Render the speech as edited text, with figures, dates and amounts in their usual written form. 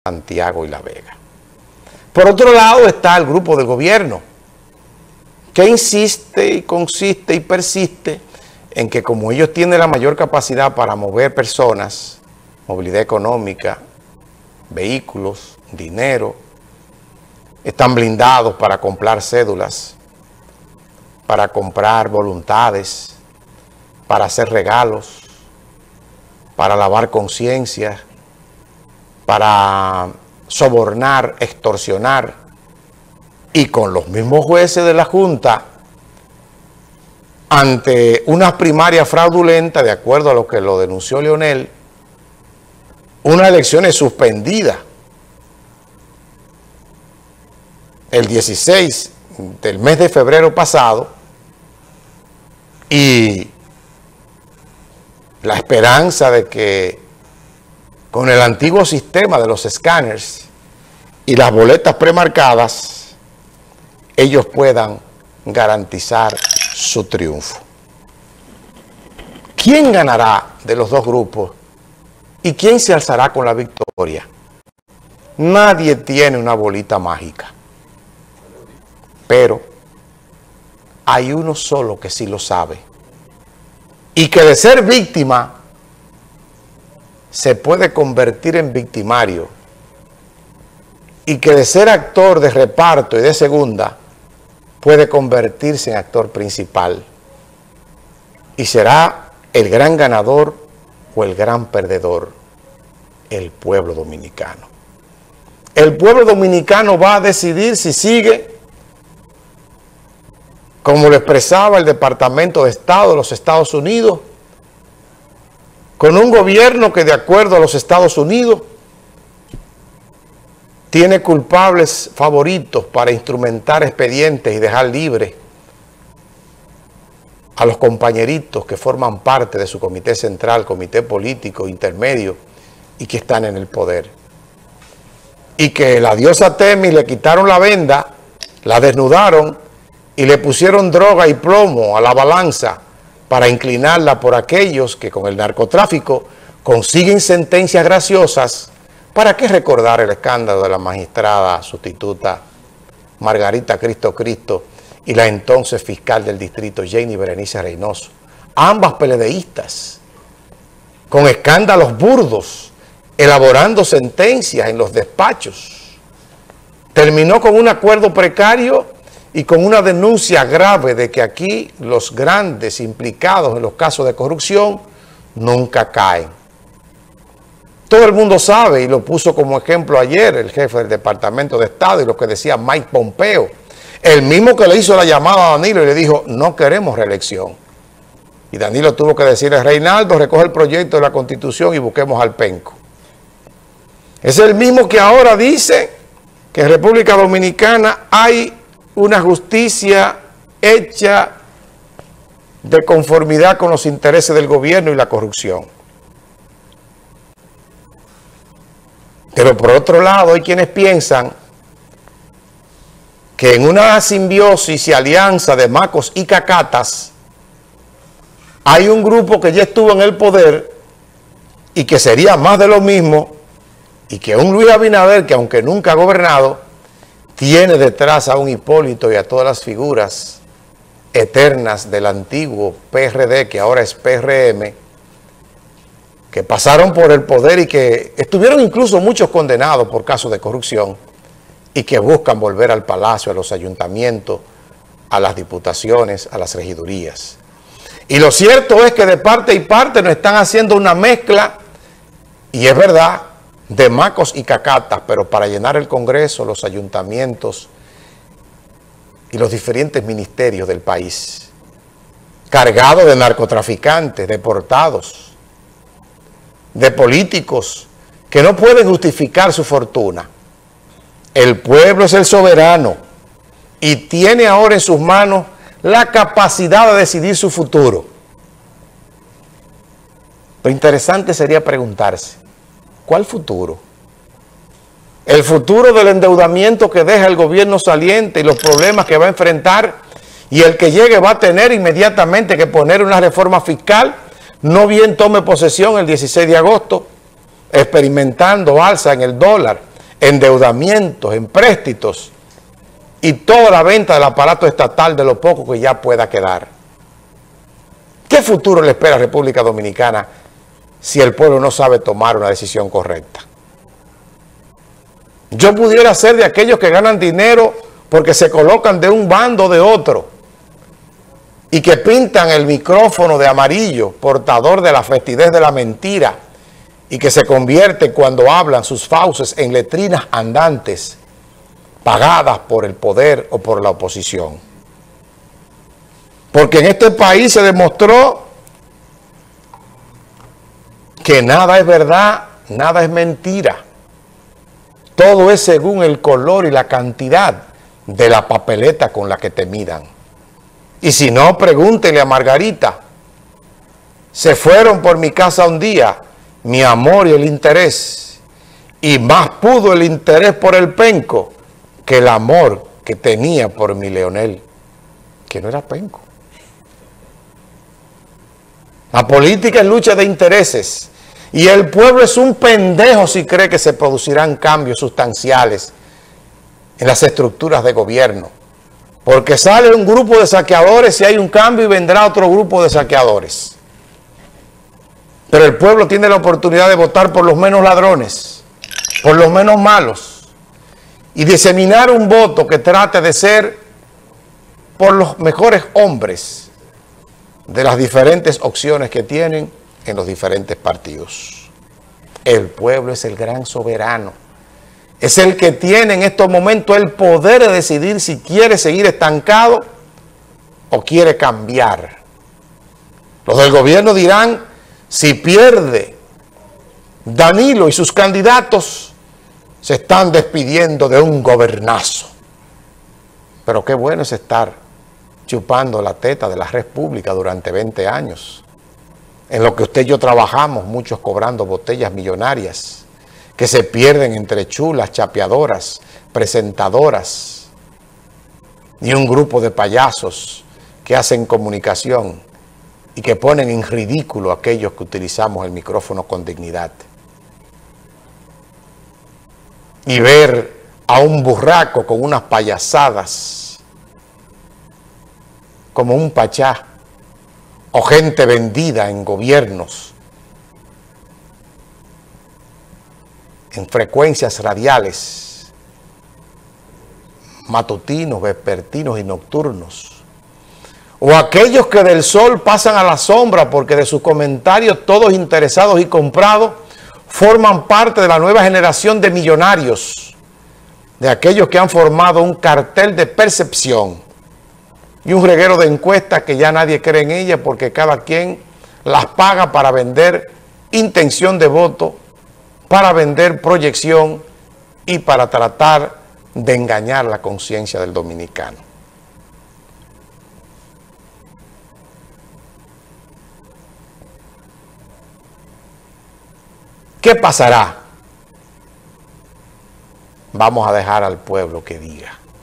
Santiago y La Vega. Por otro lado está el grupo del gobierno, que insiste y consiste y persiste en que como ellos tienen la mayor capacidad para mover personas, movilidad económica, vehículos, dinero, están blindados para comprar cédulas, para comprar voluntades, para hacer regalos, para lavar conciencia, para sobornar, extorsionar, y con los mismos jueces de la Junta, ante una primaria fraudulenta, de acuerdo a lo que lo denunció Leonel, unas elecciones suspendidas el 16 del mes de febrero pasado, y la esperanza de que con el antiguo sistema de los escáneres y las boletas premarcadas, ellos puedan garantizar su triunfo. ¿Quién ganará de los dos grupos y quién se alzará con la victoria? Nadie tiene una bolita mágica, pero hay uno solo que sí lo sabe, y que de ser víctima se puede convertir en victimario, y que de ser actor de reparto y de segunda puede convertirse en actor principal, y será el gran ganador o el gran perdedor, el pueblo dominicano. El pueblo dominicano va a decidir si sigue, como lo expresaba el Departamento de Estado de los Estados Unidos, con un gobierno que, de acuerdo a los Estados Unidos, tiene culpables favoritos para instrumentar expedientes y dejar libres a los compañeritos que forman parte de su comité central, comité político, intermedio, y que están en el poder. Y que la diosa Temis le quitaron la venda, la desnudaron y le pusieron droga y plomo a la balanza para inclinarla por aquellos que con el narcotráfico consiguen sentencias graciosas. ¿Para qué recordar el escándalo de la magistrada sustituta Margarita Cristo y la entonces fiscal del distrito Jenny Berenice Reynoso? Ambas peledeístas, con escándalos burdos, elaborando sentencias en los despachos. Terminó con un acuerdo precario y con una denuncia grave de que aquí los grandes implicados en los casos de corrupción nunca caen. Todo el mundo sabe, y lo puso como ejemplo ayer el jefe del Departamento de Estado y lo que decía Mike Pompeo, el mismo que le hizo la llamada a Danilo y le dijo, no queremos reelección. Y Danilo tuvo que decirle, Reinaldo, recoge el proyecto de la Constitución y busquemos al penco. Es el mismo que ahora dice que en República Dominicana hay una justicia hecha de conformidad con los intereses del gobierno y la corrupción. Pero por otro lado hay quienes piensan que en una simbiosis y alianza de macos y cacatas hay un grupo que ya estuvo en el poder y que sería más de lo mismo, y que un Luis Abinader, que aunque nunca ha gobernado, tiene detrás a un Hipólito y a todas las figuras eternas del antiguo PRD, que ahora es PRM, que pasaron por el poder y que estuvieron incluso muchos condenados por casos de corrupción y que buscan volver al palacio, a los ayuntamientos, a las diputaciones, a las regidurías. Y lo cierto es que de parte y parte nos están haciendo una mezcla, y es verdad, de macos y cacatas, pero para llenar el Congreso, los ayuntamientos y los diferentes ministerios del país, cargados de narcotraficantes, deportados, de políticos que no pueden justificar su fortuna. El pueblo es el soberano y tiene ahora en sus manos la capacidad de decidir su futuro. Lo interesante sería preguntarse, ¿cuál futuro? El futuro del endeudamiento que deja el gobierno saliente y los problemas que va a enfrentar, y el que llegue va a tener inmediatamente que poner una reforma fiscal, no bien tome posesión el 16 de agosto, experimentando alza en el dólar, endeudamientos, empréstitos y toda la venta del aparato estatal de lo poco que ya pueda quedar. ¿Qué futuro le espera a República Dominicana si el pueblo no sabe tomar una decisión correcta? Yo pudiera ser de aquellos que ganan dinero porque se colocan de un bando o de otro y que pintan el micrófono de amarillo, portador de la festidez de la mentira, y que se convierte cuando hablan sus fauces en letrinas andantes pagadas por el poder o por la oposición. Porque en este país se demostró que nada es verdad, nada es mentira. Todo es según el color y la cantidad de la papeleta con la que te midan. Y si no, pregúntele a Margarita. Se fueron por mi casa un día, mi amor y el interés, y más pudo el interés por el penco que el amor que tenía por mi Leonel, que no era penco. La política es lucha de intereses, y el pueblo es un pendejo si cree que se producirán cambios sustanciales en las estructuras de gobierno, porque sale un grupo de saqueadores y hay un cambio y vendrá otro grupo de saqueadores. Pero el pueblo tiene la oportunidad de votar por los menos ladrones, por los menos malos, y diseminar un voto que trate de ser por los mejores hombres de las diferentes opciones que tienen en los diferentes partidos. El pueblo es el gran soberano, es el que tiene en estos momentos el poder de decidir si quiere seguir estancado o quiere cambiar. Los del gobierno dirán: si pierde Danilo y sus candidatos, se están despidiendo de un gobernazo. Pero qué bueno es estar chupando la teta de la red pública durante 20 años, en lo que usted y yo trabajamos, muchos cobrando botellas millonarias, que se pierden entre chulas, chapeadoras, presentadoras, y un grupo de payasos que hacen comunicación y que ponen en ridículo a aquellos que utilizamos el micrófono con dignidad. Y ver a un burraco con unas payasadas como un pachá, o gente vendida en gobiernos, en frecuencias radiales, matutinos, vespertinos y nocturnos, o aquellos que del sol pasan a la sombra porque de sus comentarios todos interesados y comprados forman parte de la nueva generación de millonarios, de aquellos que han formado un cartel de percepción y un reguero de encuestas que ya nadie cree en ellas porque cada quien las paga para vender intención de voto, para vender proyección y para tratar de engañar la conciencia del dominicano. ¿Qué pasará? Vamos a dejar al pueblo que diga.